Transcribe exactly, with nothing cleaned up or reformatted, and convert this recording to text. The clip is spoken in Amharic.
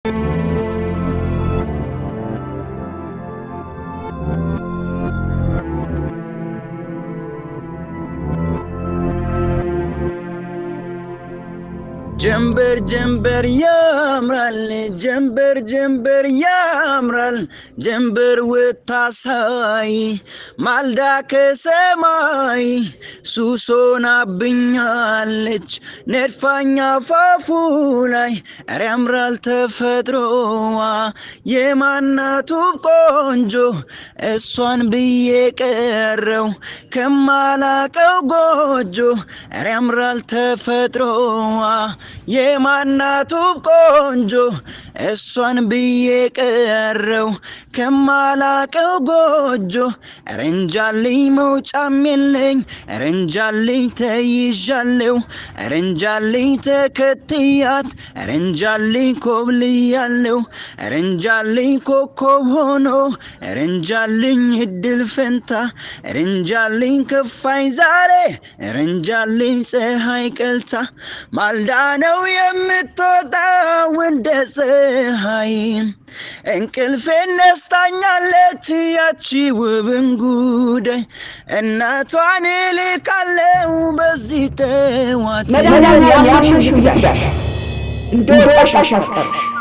جنبر جنبر يامرال جنبر جنبر يامرال جنبر وتاساي مالداك سماي سوسونا بنيالج نرفانيا فافولاي رمرال تفدروا يمانا توبكونجو اسوان بيكرو كمالاكو غوجو رمرال تفدروا يمانا توبكونجو اسوان بيكرو كمالاكو غوجو رنجالي موچاميلኝ رنجالي تيجالو رنجالي تكتيات رنجالي كوبليالو رنجالي كوكوبونو رنجالي الدل فنتا رنجالي كفاي زاري رنجالي سهاي كلتا مالدانو يمتودا وندسهاي እንቅልፌን ነስታኛለች ያቺ ውብንጉዳይ እናቷን ልካለው በዚህ ተዋት መዳን ያያሽሽ ያሽ እንደወጣሽ አፍቀር